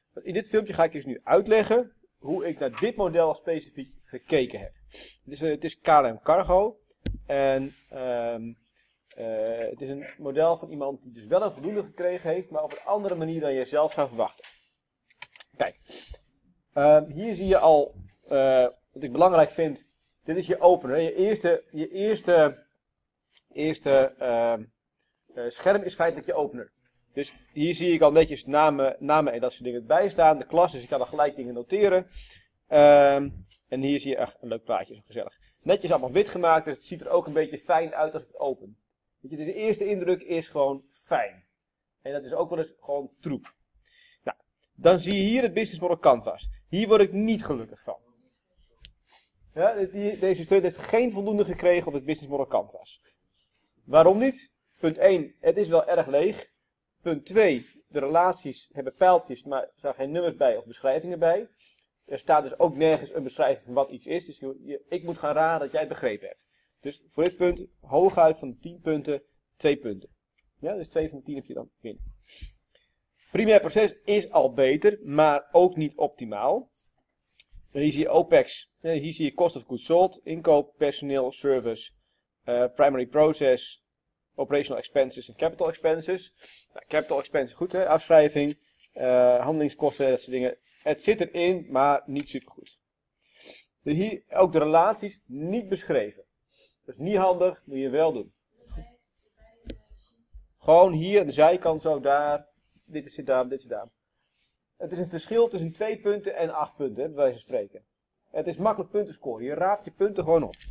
In dit filmpje ga ik dus nu uitleggen hoe ik naar dit model specifiek gekeken heb. Het is KLM Cargo. En het is een model van iemand die dus wel een voldoende gekregen heeft, maar op een andere manier dan je zelf zou verwachten. Kijk, hier zie je al, wat ik belangrijk vind, dit is je opener. Je eerste scherm is feitelijk je opener. Dus hier zie ik al netjes namen en dat soort dingen bij staan. De klas, dus ik kan er gelijk dingen noteren. En hier zie je echt een leuk plaatje, zo gezellig. Netjes allemaal wit gemaakt, dus het ziet er ook een beetje fijn uit als ik het open. Weet je, dus de eerste indruk is gewoon fijn. En dat is ook wel eens gewoon troep. Nou, dan zie je hier het Business Model Canvas. Hier word ik niet gelukkig van. Ja, deze student heeft geen voldoende gekregen op het Business Model Canvas. Waarom niet? Punt 1, het is wel erg leeg. Punt 2, de relaties hebben pijltjes, maar er staan geen nummers bij of beschrijvingen bij. Er staat dus ook nergens een beschrijving van wat iets is. Dus ik moet gaan raden dat jij het begrepen hebt. Dus voor dit punt, hooguit van de 10 punten, 2 punten. Ja, dus 2 van de 10 heb je dan binnen. Primair proces is al beter, maar ook niet optimaal. Hier zie je OPEX, hier zie je Cost of Goods Sold, inkoop, personeel, service, primary process, operational expenses en capital expenses. Nou, capital expenses, goed hè, afschrijving, handelingskosten, dat soort dingen. Het zit erin, maar niet supergoed. Dus hier ook de relaties niet beschreven. Dat is niet handig, moet je wel doen. Gewoon hier aan de zijkant zo, daar. Dit zit daar, dit zit daar. Het is een verschil tussen 2 punten en 8 punten, bij wijze van spreken. Het is makkelijk punten scoren. Je raapt je punten gewoon op.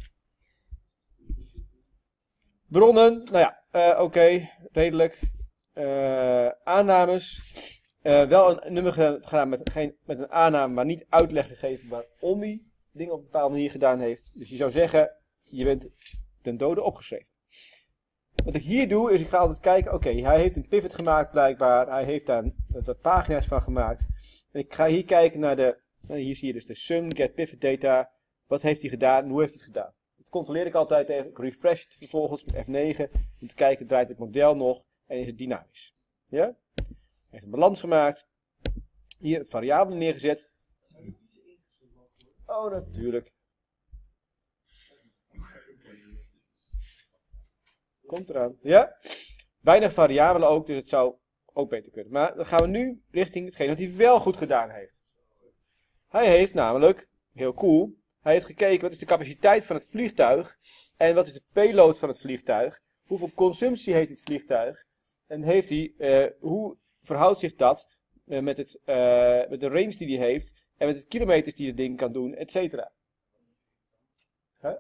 Bronnen, nou ja, oké, redelijk. Aannames. Wel een nummer gedaan met een aanname, maar niet uitleg gegeven waarom hij dingen op een bepaalde manier gedaan heeft. Dus je zou zeggen, je bent ten dode opgeschreven. Wat ik hier doe, is ik ga altijd kijken, oké, hij heeft een pivot gemaakt blijkbaar. Hij heeft daar wat pagina's van gemaakt. En ik ga hier kijken naar hier zie je dus de sum, get pivot data. Wat heeft hij gedaan en hoe heeft hij het gedaan? Dat controleer ik altijd even. Ik refresh het vervolgens met F9. Om te kijken, draait het model nog en is het dynamisch. Ja? Hij heeft een balans gemaakt. Hier het variabele neergezet. Oh, natuurlijk. Komt eraan. Ja? Weinig variabelen ook, dus het zou ook beter kunnen. Maar dan gaan we nu richting hetgeen wat hij wel goed gedaan heeft. Hij heeft namelijk, heel cool, hij heeft gekeken wat is de capaciteit van het vliegtuig. En wat is de payload van het vliegtuig. Hoeveel consumptie heeft het vliegtuig. En heeft hij, hoe verhoudt zich dat met de range die hij heeft. En met de kilometers die het ding kan doen, et cetera. Huh?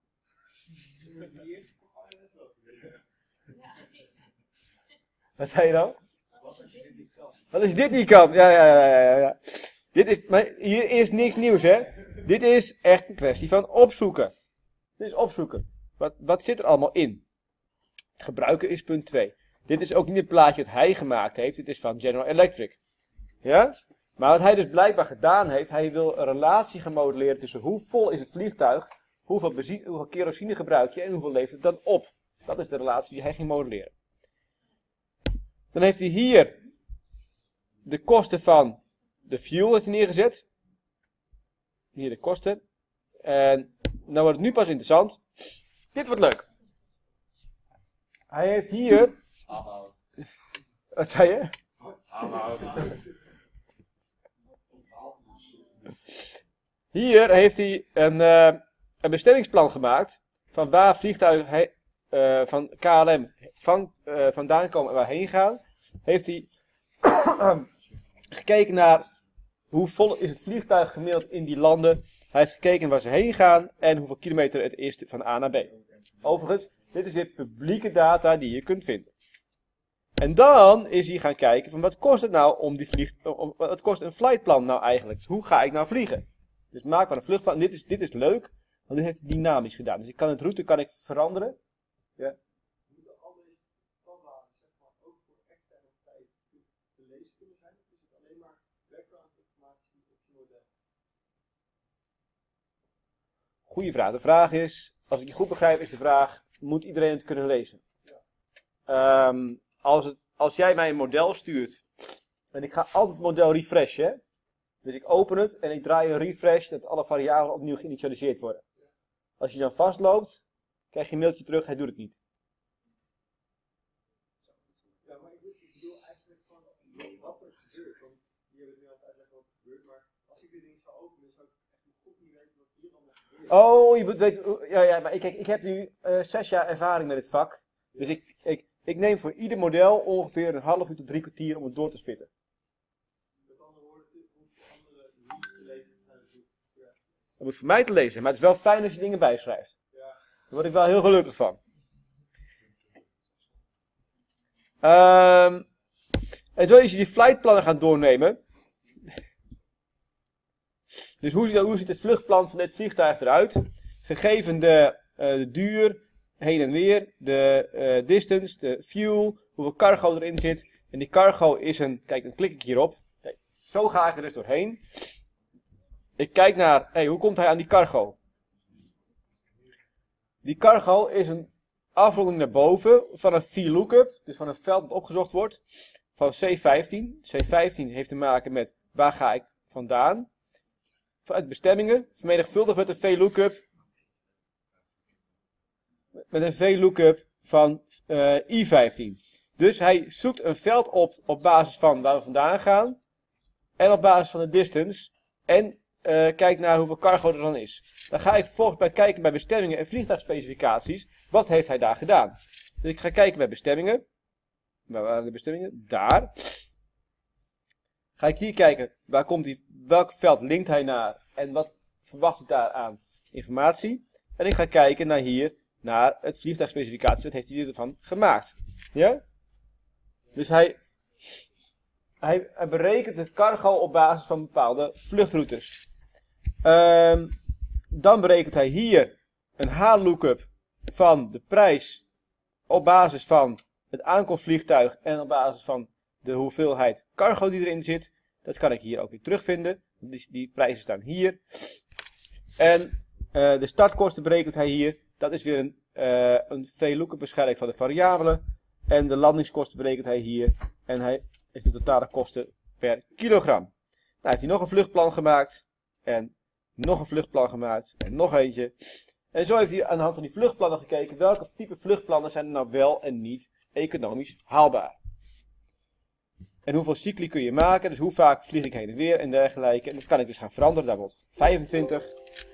Wat zei je dan? Wat als je dit niet kan? Ja. Maar hier is niks nieuws, hè? Dit is echt een kwestie van opzoeken. Dit is opzoeken. Wat zit er allemaal in? Het gebruiken is punt 2. Dit is ook niet het plaatje dat hij gemaakt heeft. Dit is van General Electric. Ja? Maar wat hij dus blijkbaar gedaan heeft, hij wil een relatie gaan modelleren tussen hoe vol is het vliegtuig, hoeveel kerosine gebruik je en hoeveel levert het dan op. Dat is de relatie die hij ging modelleren. Dan heeft hij hier de kosten van de fuel heeft hij neergezet. Hier de kosten. En nou wordt het nu pas interessant. Dit wordt leuk. Hij heeft hier... Wat zei je? Hier heeft hij een bestemmingsplan gemaakt van waar vliegtuigen van KLM vandaan komen en waarheen gaan. Heeft hij gekeken naar hoe vol is het vliegtuig gemiddeld in die landen. Hij heeft gekeken waar ze heen gaan en hoeveel kilometer het is van A naar B. Overigens, dit is weer publieke data die je kunt vinden. En dan is hij gaan kijken van wat kost het nou wat kost een flightplan nou eigenlijk? Dus hoe ga ik nou vliegen? Dus maak maar een vluchtplan. Dit is leuk, want dit heeft hij dynamisch gedaan. Dus de route kan ik veranderen. Ja. Goeie vraag. De vraag is, als ik je goed begrijp, is de vraag, moet iedereen het kunnen lezen? Als jij mij een model stuurt En ik ga altijd het model refreshen. Hè? Dus ik open het en ik draai een refresh dat alle variabelen opnieuw geïnitialiseerd worden. Als je dan vastloopt, krijg je een mailtje terug, hij doet het niet. Ja, maar ik bedoel eigenlijk van wat er gebeurt. Want je hebt nu aan het uitleggen wat er gebeurt, maar als ik dit ding zou openen, zou ik echt nog goed niet weten wat hier allemaal gebeurt. Oh, je weet, ja, maar ik heb nu 6 jaar ervaring met dit vak. Dus ik neem voor ieder model ongeveer een half uur tot 3 kwartier om het door te spitten. Met andere woorden, hoeveel andere niet te lezen zijn het niet. Ja. Dat moet voor mij te lezen, maar het is wel fijn als je dingen bijschrijft. Ja. Daar word ik wel heel gelukkig van. En zo is je die flightplannen gaan doornemen. Dus hoe ziet het vluchtplan van dit vliegtuig eruit? Gegeven de duur, heen en weer, de distance, de fuel, hoeveel cargo erin zit. En die cargo is kijk, dan klik ik hierop. Kijk, zo ga ik er dus doorheen. Ik kijk naar, hoe komt hij aan die cargo? Die cargo is een afronding naar boven van een VLOOKUP, dus van een veld dat opgezocht wordt, van C15. C15 heeft te maken met waar ga ik vandaan. Vanuit bestemmingen, vermenigvuldigd met een VLOOKUP. Met een VLOOKUP van I15. Dus hij zoekt een veld op basis van waar we vandaan gaan. En op basis van de distance. En kijkt naar hoeveel cargo er dan is. Dan ga ik vervolgens bij kijken bij bestemmingen en vliegtuigspecificaties. Wat heeft hij daar gedaan? Dus ik ga kijken bij bestemmingen. Waar waren de bestemmingen? Daar. Ga ik hier kijken, waar komt hij, welk veld linkt hij naar en wat verwacht ik daar aan informatie. En ik ga kijken naar hier, naar het vliegtuigspecificatie, wat heeft hij ervan gemaakt. Ja? Dus hij berekent het cargo op basis van bepaalde vluchtroutes. Dan berekent hij hier een H-lookup van de prijs op basis van het aankomstvliegtuig en op basis van de hoeveelheid cargo die erin zit. Dat kan ik hier ook weer terugvinden. Die prijzen staan hier. En de startkosten berekent hij hier. Dat is weer een VLOOKUP beschrijving van de variabelen. En de landingskosten berekent hij hier. En hij heeft de totale kosten per kilogram. Nou heeft hij nog een vluchtplan gemaakt. En nog een vluchtplan gemaakt. En nog eentje. En zo heeft hij aan de hand van die vluchtplannen gekeken. Welke type vluchtplannen zijn er nou wel en niet economisch haalbaar. En hoeveel cycli kun je maken, dus hoe vaak vlieg ik heen en weer en dergelijke. En dat kan ik dus gaan veranderen, daar wordt 25.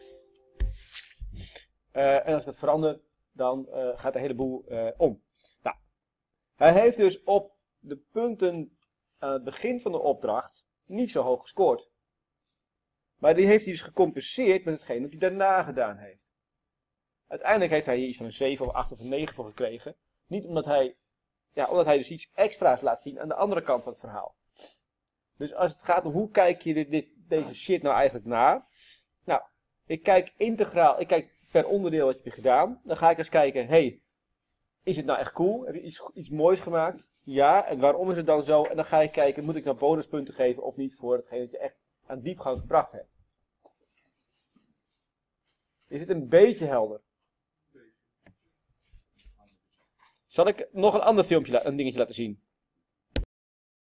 En als ik dat verander, dan gaat de hele boel om. Nou, hij heeft dus op de punten aan het begin van de opdracht niet zo hoog gescoord. Maar die heeft hij dus gecompenseerd met hetgeen dat hij daarna gedaan heeft. Uiteindelijk heeft hij hier iets van een 7 of 8 of een 9 voor gekregen. Niet omdat hij dus iets extra's laat zien aan de andere kant van het verhaal. Dus als het gaat om hoe kijk je deze shit nou eigenlijk na. Nou, ik kijk integraal, ik kijk per onderdeel wat je hebt gedaan. Dan ga ik eens kijken, hey, is het nou echt cool? Heb je iets moois gemaakt? Ja, en waarom is het dan zo? En dan ga ik kijken, moet ik nou bonuspunten geven of niet voor hetgeen dat je echt aan diepgang gebracht hebt. Is het een beetje helder? Zal ik nog een ander filmpje, een dingetje laten zien?